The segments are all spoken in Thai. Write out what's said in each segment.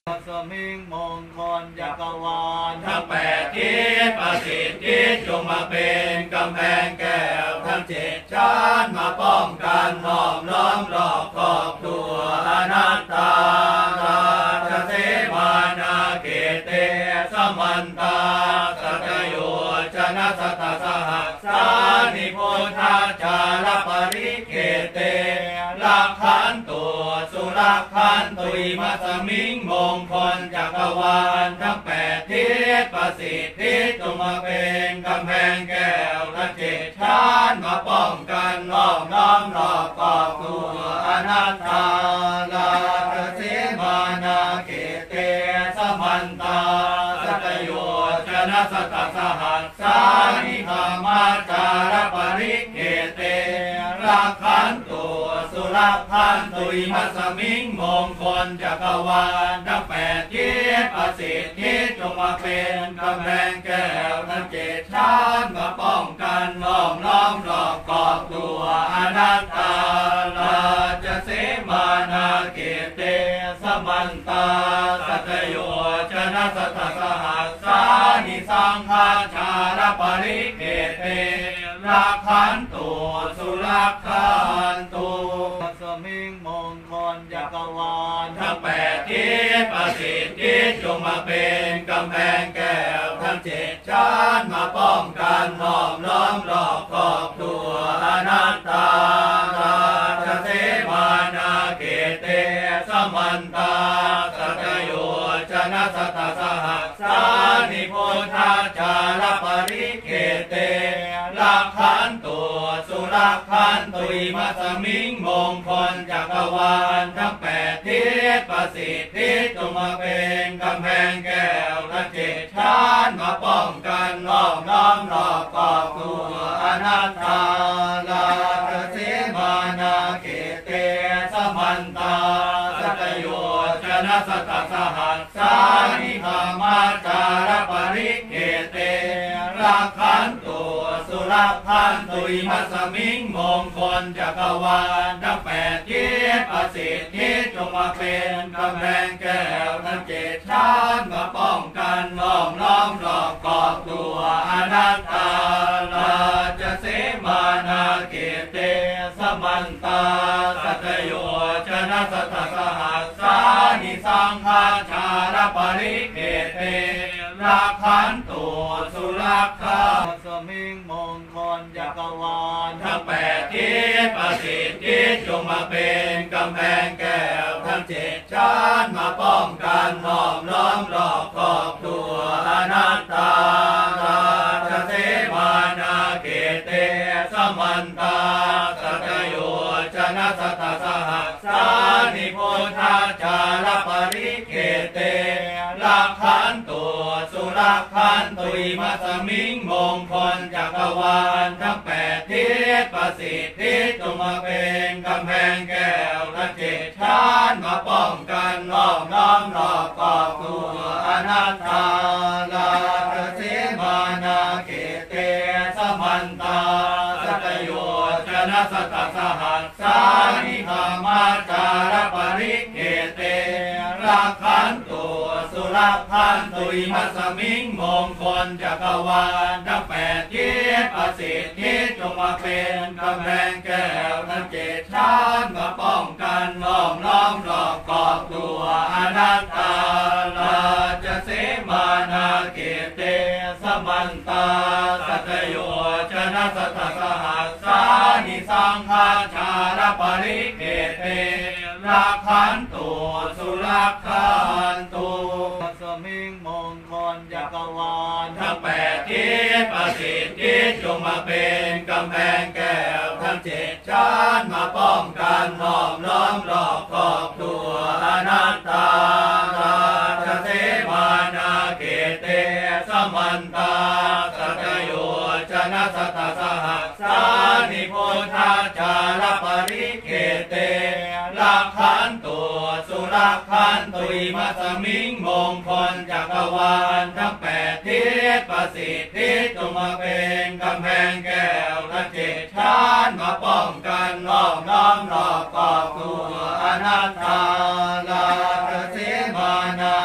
สมิงมงคลจักรวาลทั้งแปดทิศประสิทธิจงมาเป็นกำแพงแก้วทั้งเจ็ดชั้นมาป้องกันห้อมล้อมรอบขอบตัวอนัตตาราชเสมานาเกเตสมันตาสัตโยชนะสัตสหัสสานิพุทธาจารปริเกเตลักขันตัวสุรักขันตุยมัสมิงมงคลจักรวาลทั้งแปดทิศประสิทธิจงมาเป็นกำแพงแก้วและเจ็ดชั้นมาป้องกันล้อมล้อมรอบขอบตัวอนัตตาราชเสมานาเกเตสมันตาสัตโยชนะสัตสหัสสานิธรรมจารปริเกเตรักขันตัวสุรักขันตุยมัสมิงมงคลจักรวาลทั้งแปดทิศประสิทธิจงมาเป็นกำแพงแก้วทั้งเจ็ดชั้นมาป้องกันล้อมล้อมรอบขอบตัวอนัตตาราชเสมานาเกเตสมันตาสัตโยชนะสัตสหัสสานิสังฆาชารปริเกเตรักขันตัวสุรักขันตุสมิงมงคลจักรวาลทั้งแปดทิศประสิทธิจงมาเป็นกำแพงแก้วทั้งเจ็ดชั้นมาป้องกันห้อมล้อมรอบขอบตัวอนัตตาราชเสมานาเกเตสมันตาสัตโยชนะสัตสหัสสานิพุทธาจารปริเกเตลักขันตัวสุรักขันตุยมัสมิงมงคลจักรวาลทั้งแปดทิศประสิทธิจงมาเป็นกำแพงแก้วและเจ็ดชั้นมาป้องกันล้อมล้อมรอบขอบตัวอนัตตาราชเสมานาเกเตสมันตาสัตโยชนะสัตสหัสสานิธรรมจารปริเกเตรักขันตัวสุรักขันตุยมัสมิงมงคลจักรวาลทั้งแปดทิศประสิทธิจงมาเป็นกำแพงแก้วทั้งเจ็ดชั้นมาป้องกันล้อมล้อมรอบขอบตัวอนัตตาราชเสมานาเกเตสมันตาสัตโยชนะสัตสหัสสานิสังฆาชารปริเกเตรักขันตัวสุรักขันสมิงมงคลจักรวาลทั้งแปดทิศประสิทธิจงมาเป็นกำแพงแก้วทั้งเจ็ดชั้นมาป้องกันห้อมล้อมรอบขอบตัวอนัตตาราชเสมานาเกเตสมันตาสัตโยชนะสัตสหัสสานิพุทธาจารปริเกเตลักขันตัวสุรักขันตุยมัสมิงมงคลจักรวาลทั้งแปดทิศประสิทธิจงมาเป็นกำแพงแก้วและเจ็ดชั้นมาป้องกันล้อมล้อมรอบขอบตัวอนัตตาราชเสมานาเกเตสมันตาสัตโยชนะสัตสหัสสานิธรรมจารปริเกเตรักขันตัวสุรักขันตุยมัสมิงมงคลจักรวาลทั้งแปดทิศประสิทธิจงมาเป็นกำแพงแก้วทั้งเจ็ดชั้นมาป้องกันล้อมล้อมรอบขอบตัวอนัตตาราชเสมานาเกเตสมันตาสัตโยชนะสัตสหัสสานิสังฆาชารปริเกเตรักขันตัวสุรักขันตุสมิงมงคลจักรวาลทั้งแปดทิศประสิทธิจงมาเป็นกำแพงแก้วทั้งเจ็ดชั้นมาป้องกันห้อมล้อมรอบขอบตัวอนัตตาราชเสมานาเกเตสมันตาสัตโยชนะสัตสหัสสานิพุทธาจารปริเกเตรักขันตัวสุรักขันตุยมัสมิงมงคลจักรวาลทั้งแปดทิศประสิทธิจงมาเป็นกำแพงแก้วและเจ็ดชั้นมาป้องกันล้อมล้อมรอบขอบตัวอนัตตาราชเสมานา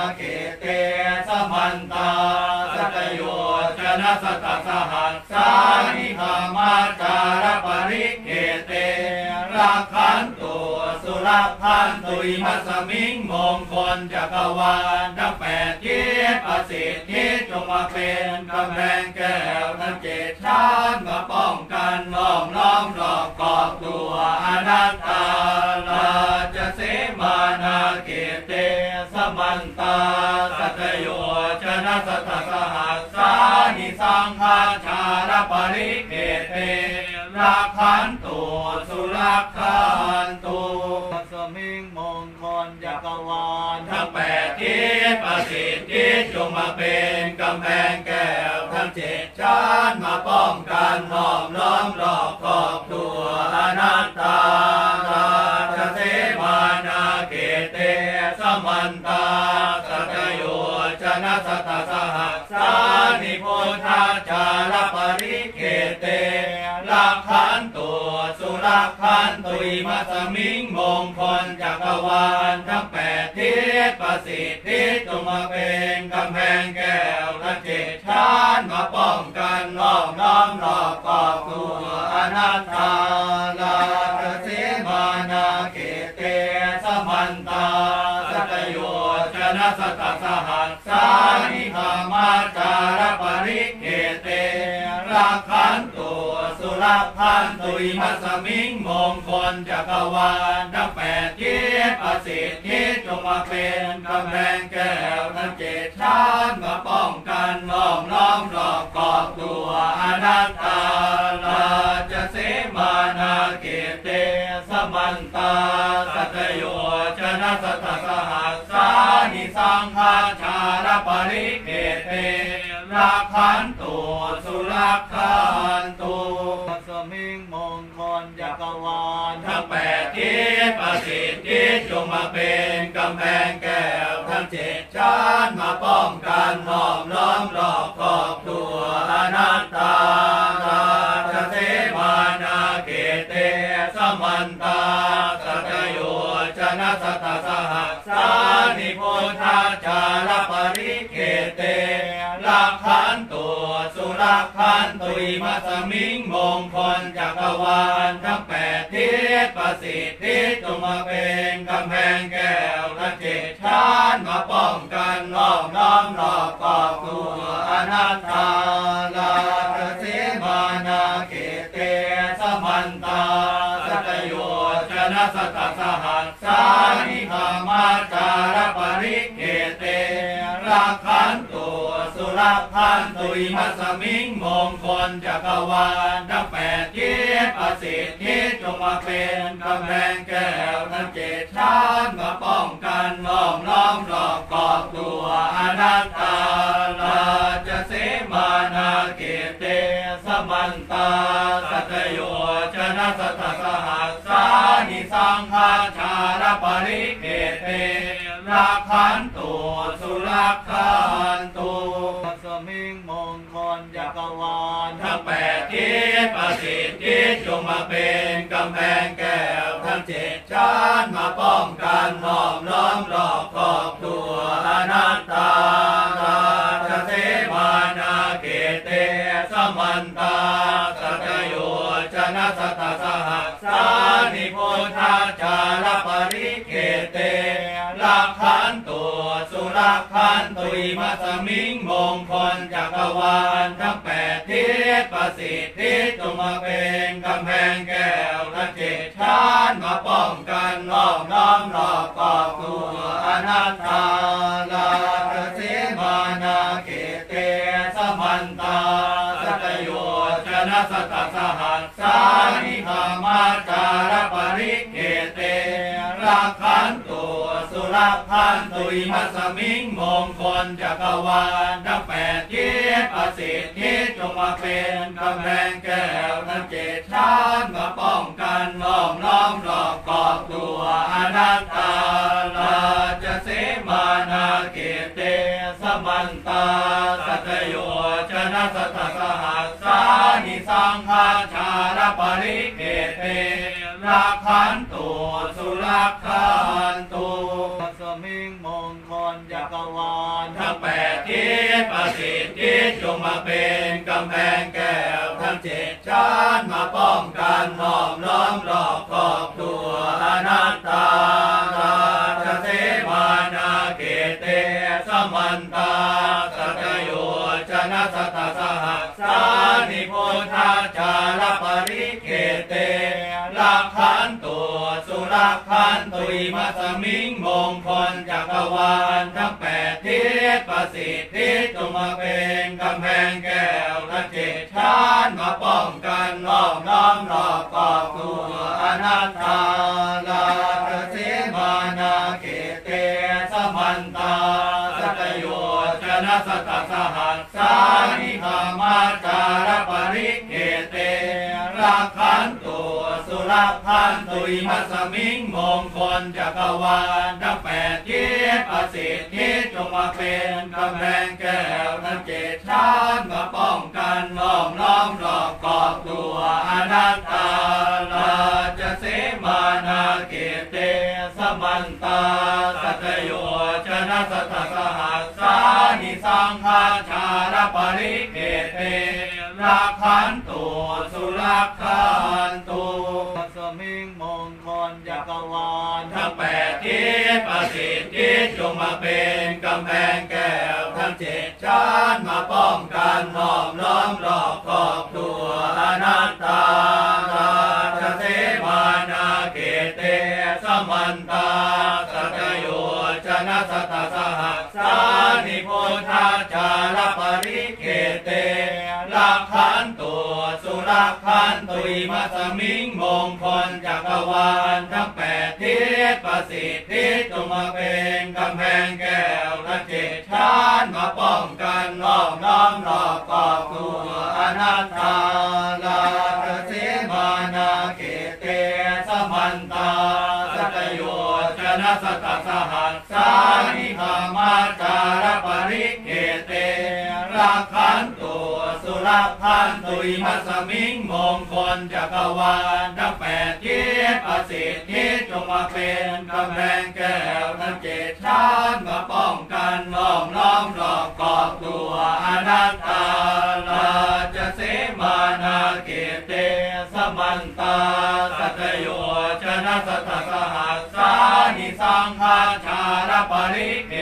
นิธรรมาจารปริเกเตรักขันตุสุรพันตุอิมัสสมิงมงคลจักรวาลทั้งแปดทิศประสิทธิจงมาเป็นกำแพงแก้วทั้งเจ็ดชั้นมาป้องกันล้อมล้อมรอบกอบตัวอนัตตาลาจะเสมานาเกเตสมันตาสัตโยชนะสัทธสหัสสานิสังฆาชารปริเกเตรักขันตุสุรักขันตุสมิงมงคลจักรวาลทั้งแปดทิศประสิทธิจงมาเป็นกำแพงแก้วทั้งเจ็ดชั้นมาป้องกันล้อมล้อมรอบขอบตัวอนัตตาราชเสมานาเกเตสมันตาสัตโยชนะสัตตสหัสสานิพุทธาจารปริเกเตรักขันตุสุรักขันตุอิมัสสมิงมงคลจักรวาลทั้งแปดทิศประสิทธิจงมาเป็นกำแพงแก้วทั้งเจ็ดชั้นมาป้องกันล้อมล้อมรอบกอบตัวอนัตตาลาภเสมานาเกเตสมันตาสัตโยชนะสัตตสหัสสานิธรรมาจารปริเกเตรักขันตุสุรพันตุอิมัสสมิงมงคลจักรวาลทั้งแปดทิศประสิทธิจงมาเป็นกำแพงแก้วทั้งเจ็ดชั้นมาป้องกันล้อมล้อมรอบกอบตัวอนัตตาลาจะเสมานาเกเตสมันตาสัตโยชนะสัทธสหัสสานิสังฆาชารปริเกเตรักขันตุสุรักขันตุสมิงมงคลจักรวาลทั้งแปดทิศประสิทธิจงมาเป็นกำแพงแก้วทั้งเจ็ดชั้นมาป้องกันล้อมล้อมรอบขอบตัวอนัตตาราชเสมานาเกเตสมันตาสัตโยชนะสัตตสหัสสานิพุทธาจารปริเกเตรักขันตุสุรักขันตุอิมัสสมิงมงคลจักรวาลทั้งแปดทิศประสิทธิจงมาเป็นกำแพงแก้วทั้งเจ็ดชั้นมาป้องกันล้อมล้อมรอบกอบตัวอนัตตาลาภเสมานาเกเตสมันตาสัตโยชนะสัตตสหัสสานิธรรมาจารปริเกเตรักขันตุสุรพันตุอิมัสสมิงมงคลจักรวาลทั้งแปดทิศประสิทธิจงมาเป็นกำแพงแก้วทั้งเจ็ดชั้นมาป้องกันล้อมล้อมรอบกอบตัวอนัตตาลาจะเสมานาเกเตสมันตาสัตโยชนะสัทธสหัสสานิสังฆาชารปริเกเตรักขันตุสุรักขันตุสมิงมงคลจักรวาลทั้งแปดทิศประสิทธิจงมาเป็นกำแพงแก้วทั้งเจ็ดชั้นมาป้องกันล้อมล้อมรอบขอบตัวอนัตตาราชเสมานาเกเตสมันตาสัตโยชนะสัตตสหัสสานิพุทธาจารปริเกเตรักขันตุสุรักขันตุอิมัสสมิงมงคลจักรวาลทั้งแปดทิศประสิทธิจงมาเป็นกำแพงแก้วทั้งเจ็ดชั้นมาป้องกันล้อมล้อมรอบกอบตัวอนัตตาลาภเสมานาเกเตสมันตาสัตโยชนะสัตตสหัสสานิธรรมาจารปริเกเตรักขันตุสุรพันตุอิมัสสมิงมงคลจักรวาลทั้งแปดทิศประสิทธิจงมาเป็นกำแพงแก้วทั้งเจ็ดชั้นมาป้องกันล้อมล้อมรอบกอบตัวอนัตตาลาจะเสมานาเกเตสมันตาสัตโยชนะสัตตสหัสสานิสังฆาชารปริเกเตรักขันตุสุรักขันตุสมิงมงคลจักรวาลทั้งแปดทิศประสิทธิจงมาเป็นกำแพงแก้วทั้งเจ็ดชั้นมาป้องกันห้อมล้อมรอบขอบตัวอนัตตาราชเสมานาเกเตสมันตาสัตโยชนะสัตตสหัสสานิพุทธาจารปริเกเตลักขันตัวสุรักขันตุยมัสมิงมงคลจักรวาลทั้งแปดทิศประสิทธิจงมาเป็นกำแพงแก้วทั้งเจ็ดชั้นมาป้องกันล้อมล้อมรอบขอบตัวอนัตตาราชเสมานาเกเตสมันตาสัตโยชนะสัตตสหัสสานิธรรมจารปริเกเตรักขันตัวสุรักขันตุยมัสมิงมงคลจักรวาลทั้งแปดทิศประสิทธิจงมาเป็นกำแพงแก้วทั้งเจ็ดชั้นมาป้องกันล้อมล้อมรอบขอบตัวอนัตตาราชเสมานาเกเตสมันตาสัตโยชนะสัตตสหัสสานิสังฆาชารปริเกเตรักขันตัวสุรักขันตุสมิงมงคลจักรวาลทั้งแปดทิศประสิทธิจงมาเป็นกำแพงแก้วทั้งเจ็ดชั้นมาป้องกันห้อมล้อมรอบขอบตัวอนัตตาราชเสมานาเกเตสมันตาสัตโยชนะสัตตสหัสสานิพุทธาจารปริเกเตลักขันตัวสุรักขันตุยมัสมิงมงคลจักรวาลทั้งแปดทิศประสิทธิจงมาเป็นกำแพงแก้วทั้งเจ็ดชั้นมาป้องกันล้อมล้อมรอบขอบตัวอนัตตาราชเสมานาเกเตสมันตาสัตโยชนะสัตตสหัสสานิธรรมจารปริเกเตรักขันตัวสุรักขันตุยมัสมิงมงคลจักรวาลทั้งแปดทิศประสิทธิจงมาเป็นกำแพงแก้วทั้งเจ็ดชั้นมาป้องกันล้อมล้อมรอบขอบตัวอนัตตาราชเสมานาเกเตสมันตาสัตโยชนะสัตตสหัสสานิสังฆาชารปริเก